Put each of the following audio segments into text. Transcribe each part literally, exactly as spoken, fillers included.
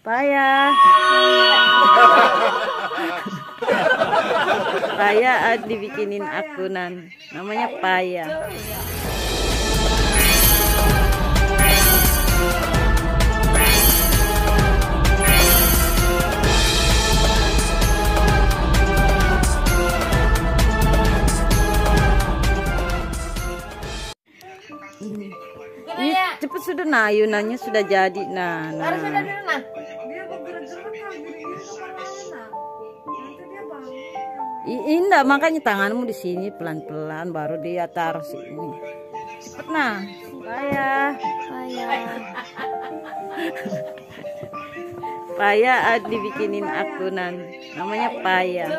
Payah. Payah dibikinin akunan. Namanya Payah. Ini cepet sudah, nah ayunannya sudah jadi. Nah, nah. Harus sudah dulu, nah. Indah, makanya tanganmu di sini pelan-pelan baru dia taruh sini. Cepet nah. Payah, payah. Payah dibikinin akunan. Namanya Payah.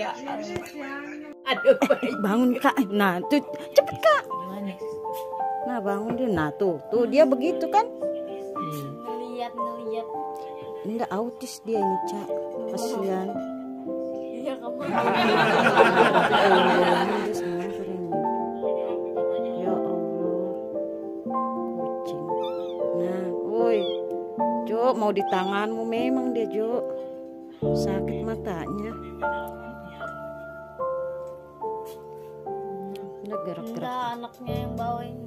Aduh, bangun Kak. Nah, tuh cepet Kak. Nah, bangun dia. Nah, tuh, tuh dia begitu kan? ngeliat ngeliat. Enggak autis dia ini, Cak. Kasihan. Iya kamu. Ya Allah. Kucing. Nah, woi. Jo, mau di tanganmu memang dia, Jo. Sakit matanya. Udah gerak-gerak. Enggak, anaknya yang bawain.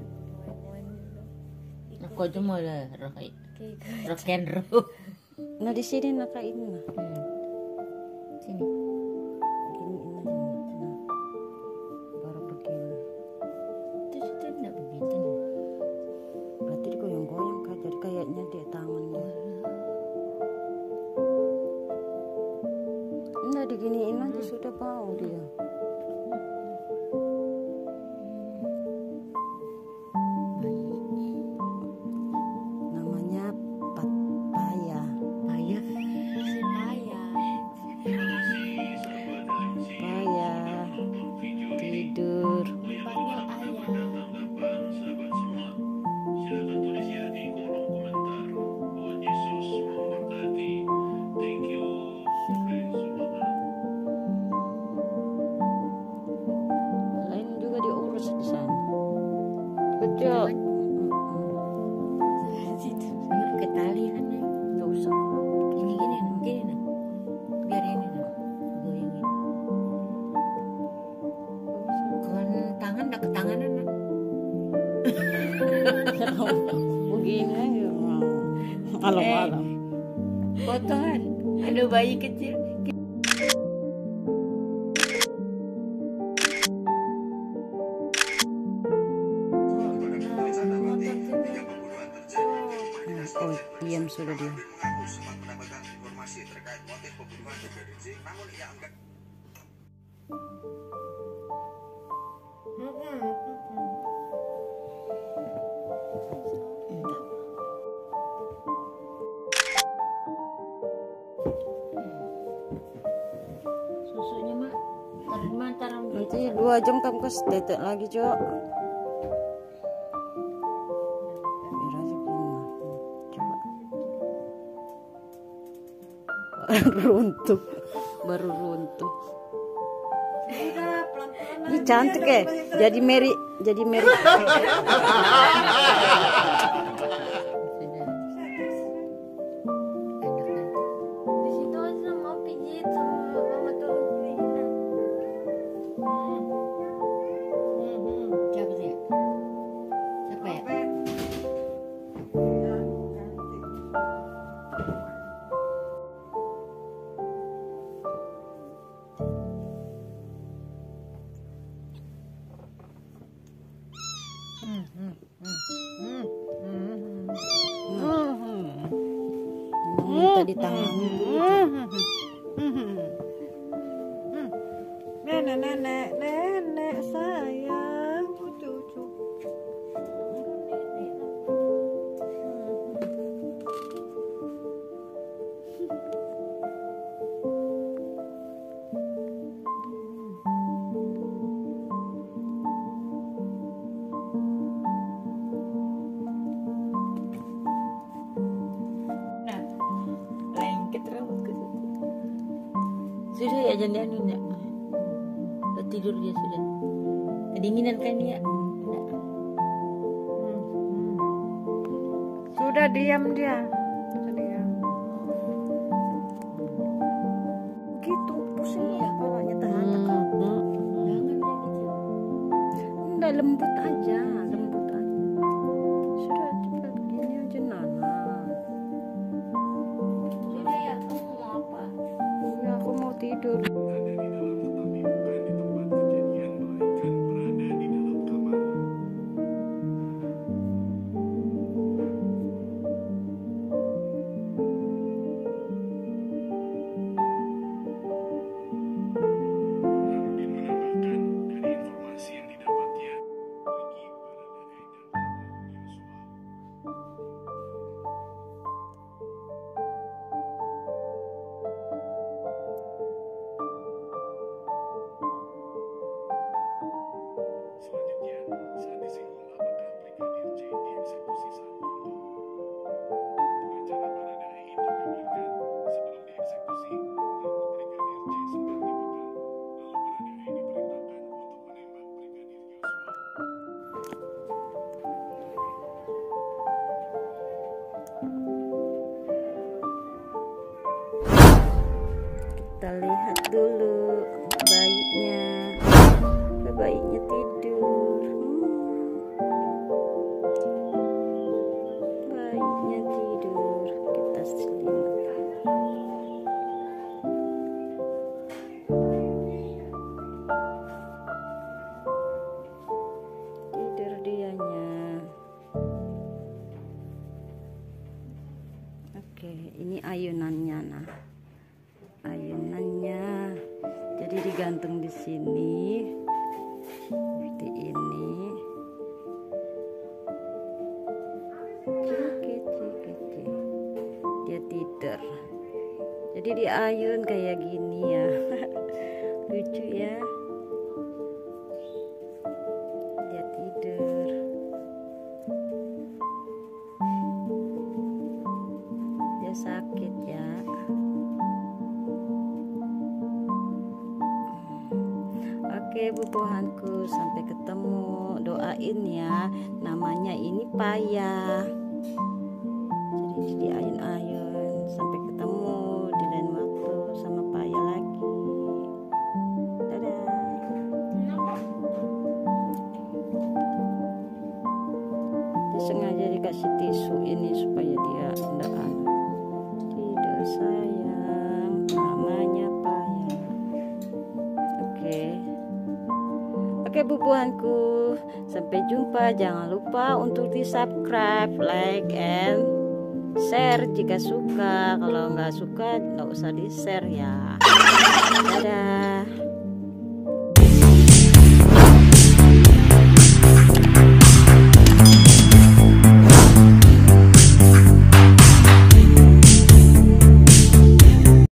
Aku aja mau lah rock rock and roll. Nah di sini nak ini nah. Hmm. Sini. Begini ini nah. Baru begini. Itu sudah tidak begitu. Berarti digoyang-goyang Kak, jadi kayaknya dia tangannya. Nah diginiin aja sudah bau dia. Betul. Situ. Pakai tali kan ya. Enggak usah. Gini gini gini nah. Biar ini nah. Goyangin. Kawan tangan dak ke tanganan nah. Begini aja. Malam-malam. Fotoan. Ada bayi kecil. Oh, diam sudah dia. Susunya mak. Taruh mana taruh. Nanti dua jam kamu kasih tetek lagi, Jo. Runtuh, baru runtuh. Ini cantik ya, jadi Mary, jadi Mary. Di situ aja mau pijit sama mama tuh. Siapa sih? Siapa ya? Minta di tangan. Nenek, nenek, nenek sayang, cucu. Sudah ya jangan anu enggak. Udah tidur dia sudah. Kedinginan kan ya? Enggak. Sudah diam dia. Sudah diam. Kita lihat dulu bayinya. Bayinya tidur. Hmm. Bayinya tidur. Kita selimut. Tidur dianya. Oke, ini ayunannya nah. Ayunannya jadi digantung di sini seperti ini. Cik, cik, cik. Dia tidur. Jadi diayun kayak gini ya. Lucu ya. Dia tidur. Dia sakit ya. Oke bubuhanku, sampai ketemu. Doain ya, namanya ini payah. Jadi diayun-ayun sampai ketemu di lain waktu sama payah lagi. Dadah. Dia sengaja dikasih tisu ini supaya dia tidak anu. Tidur sayang, namanya payah. Oke. Oke bubuhanku, sampai jumpa. Jangan lupa untuk di subscribe, like, and share jika suka. Kalau nggak suka nggak usah di share ya. Dadah.